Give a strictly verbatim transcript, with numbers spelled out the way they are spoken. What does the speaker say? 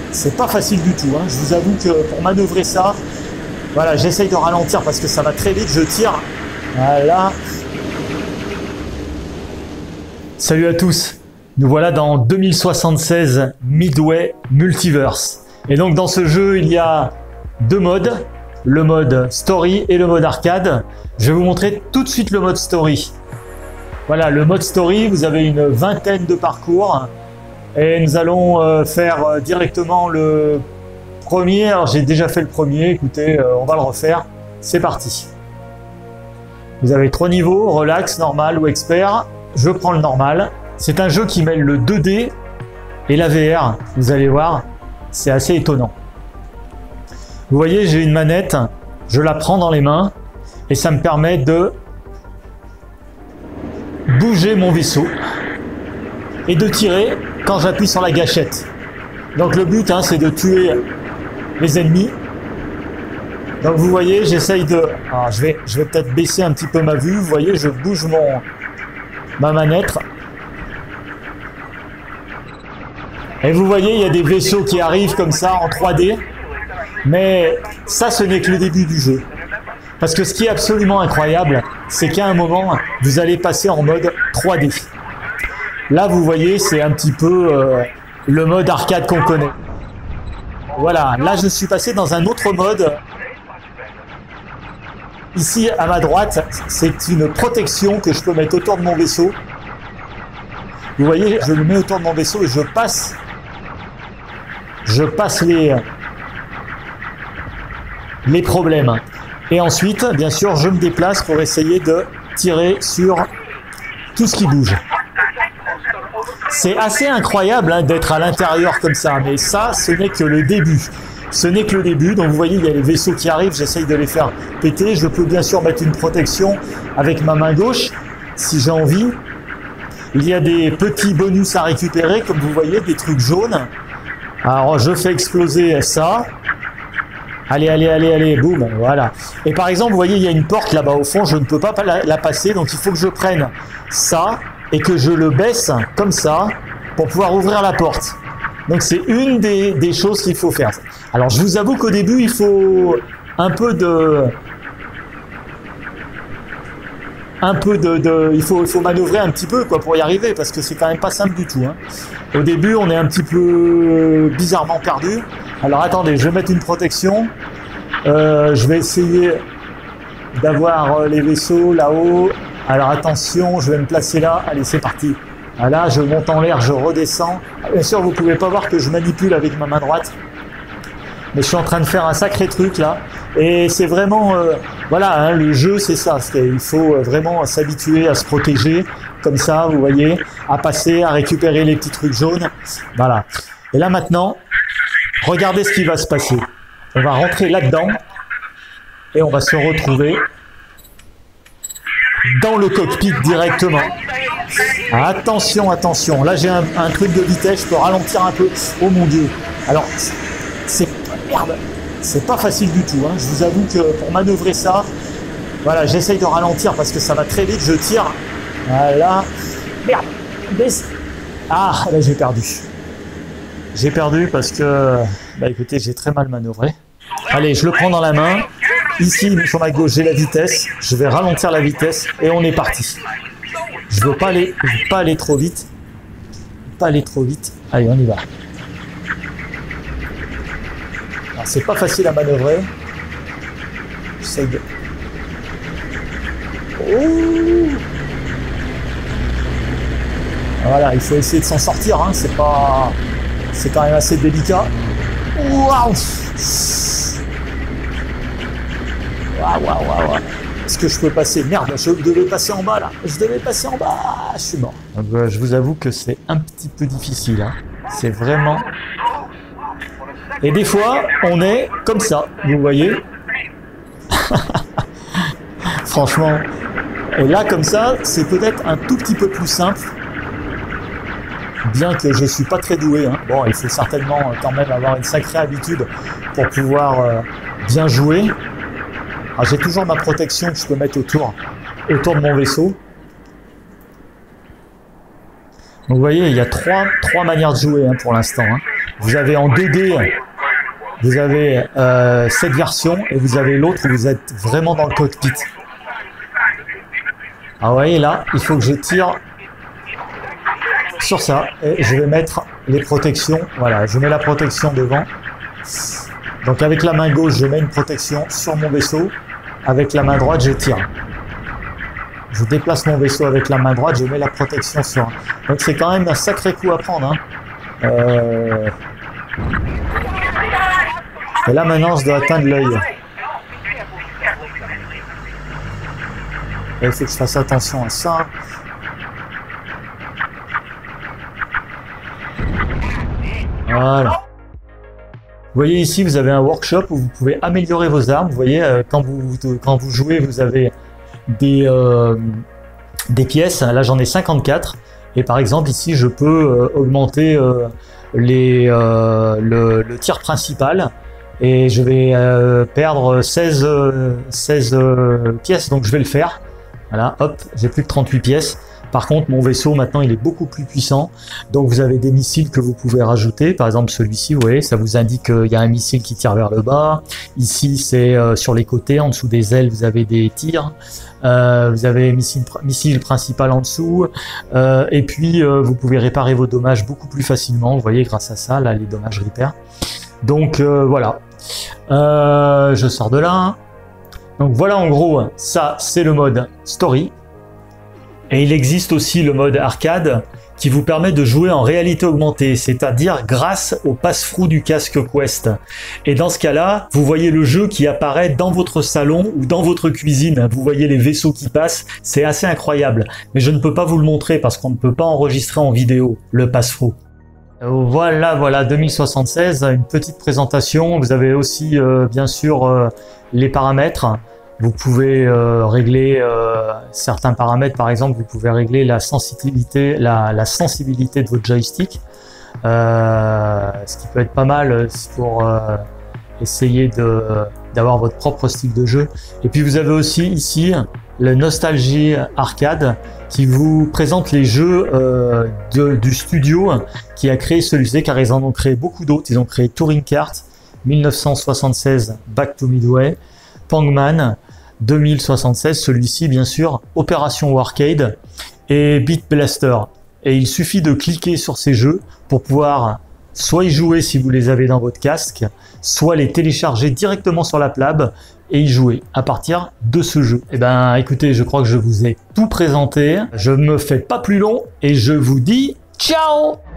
c'est pas facile du tout, hein. Je vous avoue que pour manœuvrer ça, voilà, j'essaye de ralentir parce que ça va très vite, je tire. Voilà. Salut à tous. Nous voilà dans deux mille soixante-seize Midway Multiverse. Et donc dans ce jeu, il y a deux modes, le mode Story et le mode Arcade. Je vais vous montrer tout de suite le mode Story. Voilà, le mode Story, vous avez une vingtaine de parcours et nous allons euh, faire euh, directement le premier. Alors j'ai déjà fait le premier, écoutez, euh, on va le refaire. C'est parti. Vous avez trois niveaux, relax, normal ou expert. Je prends le normal. C'est un jeu qui mêle le deux D et la V R. Vous allez voir, c'est assez étonnant. Vous voyez, j'ai une manette, je la prends dans les mains et ça me permet de bouger mon vaisseau et de tirer quand j'appuie sur la gâchette. Donc le but, hein, c'est de tuer les ennemis. Donc vous voyez, j'essaye de... Alors, je vais, je vais peut-être baisser un petit peu ma vue. Vous voyez, je bouge mon ma manette. Et vous voyez, il y a des vaisseaux qui arrivent comme ça en trois D. Mais ça, ce n'est que le début du jeu. Parce que ce qui est absolument incroyable, c'est qu'à un moment, vous allez passer en mode trois D. Là, vous voyez, c'est un petit peu euh, le mode arcade qu'on connaît. Voilà, là, je suis passé dans un autre mode. Ici, à ma droite, c'est une protection que je peux mettre autour de mon vaisseau. Vous voyez, je le mets autour de mon vaisseau et je passe, je passe les, les problèmes. Et ensuite, bien sûr, je me déplace pour essayer de tirer sur tout ce qui bouge. C'est assez incroyable hein, d'être à l'intérieur comme ça, mais ça, ce n'est que le début. Ce n'est que le début, donc vous voyez, il y a les vaisseaux qui arrivent, j'essaye de les faire péter. Je peux bien sûr mettre une protection avec ma main gauche, si j'ai envie. Il y a des petits bonus à récupérer, comme vous voyez, des trucs jaunes. Alors, je fais exploser ça. Allez, allez, allez, allez, boum, voilà. Et par exemple, vous voyez, il y a une porte là-bas au fond, je ne peux pas la, la passer, donc il faut que je prenne ça et que je le baisse comme ça pour pouvoir ouvrir la porte. Donc c'est une des, des choses qu'il faut faire. Alors je vous avoue qu'au début, il faut un peu de... Un peu de... de il, faut, il faut manœuvrer un petit peu quoi, pour y arriver, parce que c'est quand même pas simple du tout. Hein. Au début, on est un petit peu bizarrement perdu. Alors attendez, je vais mettre une protection. Euh, je vais essayer d'avoir les vaisseaux là-haut. Alors attention, je vais me placer là. Allez, c'est parti. Là, je monte en l'air, je redescends. Bien sûr, vous pouvez pas voir que je manipule avec ma main droite. Mais je suis en train de faire un sacré truc là. Et c'est vraiment... Euh, voilà, hein, le jeu, c'est ça. Il faut vraiment s'habituer à se protéger. Comme ça, vous voyez, à passer, à récupérer les petits trucs jaunes. Voilà. Et là, maintenant, regardez ce qui va se passer. On va rentrer là-dedans. Et on va se retrouver dans le cockpit directement. Attention, attention. Là, j'ai un, un truc de vitesse. Je peux ralentir un peu. Oh mon Dieu. Alors, c'est merde. C'est pas facile du tout. Hein. Je vous avoue que pour manœuvrer ça, voilà, j'essaye de ralentir parce que ça va très vite. Je tire. Voilà. Merde. Baisse. Ah, là, j'ai perdu. J'ai perdu parce que, bah écoutez, j'ai très mal manœuvré. Allez, je le prends dans la main. Ici, sur ma gauche, j'ai la vitesse. Je vais ralentir la vitesse et on est parti. Je veux pas aller, je veux pas aller trop vite. Pas aller trop vite. Allez, on y va. Alors, c'est pas facile à manœuvrer. J'essaye de... Oh, voilà, il faut essayer de s'en sortir. Hein. C'est pas... C'est quand même assez délicat. Waouh! Waouh, waouh, waouh, waouh. Est-ce que je peux passer? Merde, je devais passer en bas là. Je devais passer en bas. Je suis mort. Donc, euh, je vous avoue que c'est un petit peu difficile. Hein. C'est vraiment... Et des fois, on est comme ça. Vous voyez? Franchement. Et là, comme ça, c'est peut-être un tout petit peu plus simple. Bien que je ne suis pas très doué. Hein. Bon, il faut certainement quand même avoir une sacrée habitude pour pouvoir euh, bien jouer. J'ai toujours ma protection que je peux mettre autour, autour de mon vaisseau. Donc vous voyez, il y a trois, trois manières de jouer hein, pour l'instant. Hein. Vous avez en deux D, vous avez euh, cette version et vous avez l'autre où vous êtes vraiment dans le cockpit. Ah vous voyez là, il faut que je tire sur ça et je vais mettre les protections. Voilà, je mets la protection devant. Donc avec la main gauche, je mets une protection sur mon vaisseau. Avec la main droite, je tire. Je déplace mon vaisseau avec la main droite, je mets la protection sur. Donc c'est quand même un sacré coup à prendre. Hein. Euh... Et là maintenant, je dois atteindre l'œil. Il faut que je fasse attention à ça. Voilà. Vous voyez ici, vous avez un workshop où vous pouvez améliorer vos armes. Vous voyez, euh, quand vous quand vous jouez, vous avez des euh, des pièces. Là, j'en ai cinquante-quatre. Et par exemple, ici, je peux euh, augmenter euh, les euh, le, le tir principal. Et je vais euh, perdre seize, euh, seize euh, pièces. Donc, je vais le faire. Voilà, hop, j'ai plus que trente-huit pièces. Par contre, mon vaisseau, maintenant, il est beaucoup plus puissant. Donc, vous avez des missiles que vous pouvez rajouter. Par exemple, celui-ci, vous voyez, ça vous indique qu'il y a un missile qui tire vers le bas. Ici, c'est euh, sur les côtés, en dessous des ailes, vous avez des tirs. Euh, vous avez missile, missile principal en dessous. Euh, et puis, euh, vous pouvez réparer vos dommages beaucoup plus facilement. Vous voyez, grâce à ça, là, les dommages repair. Donc, euh, voilà. Euh, je sors de là. Donc, voilà, en gros, ça, c'est le mode story. Et il existe aussi le mode arcade qui vous permet de jouer en réalité augmentée, c'est-à-dire grâce au passe-through du casque Quest. Et dans ce cas-là, vous voyez le jeu qui apparaît dans votre salon ou dans votre cuisine. Vous voyez les vaisseaux qui passent, c'est assez incroyable. Mais je ne peux pas vous le montrer parce qu'on ne peut pas enregistrer en vidéo le passe-through. Voilà, voilà, deux mille soixante-seize, une petite présentation. Vous avez aussi, euh, bien sûr, euh, les paramètres. Vous pouvez euh, régler euh, certains paramètres, par exemple, vous pouvez régler la sensibilité, la, la sensibilité de votre joystick, euh, ce qui peut être pas mal pour euh, essayer de d'avoir votre propre style de jeu. Et puis vous avez aussi ici le Nostalgie Arcade qui vous présente les jeux euh, de, du studio qui a créé celui-ci, car ils en ont créé beaucoup d'autres. Ils ont créé Touring Kart, mille neuf cent soixante-seize, Back to Midway, Pangman, deux mille soixante-seize, celui-ci bien sûr, Opération Warcade et Beat Blaster. Et il suffit de cliquer sur ces jeux pour pouvoir soit y jouer si vous les avez dans votre casque, soit les télécharger directement sur la plab et y jouer à partir de ce jeu. Et ben écoutez, je crois que je vous ai tout présenté, je me fais pas plus long et je vous dis ciao!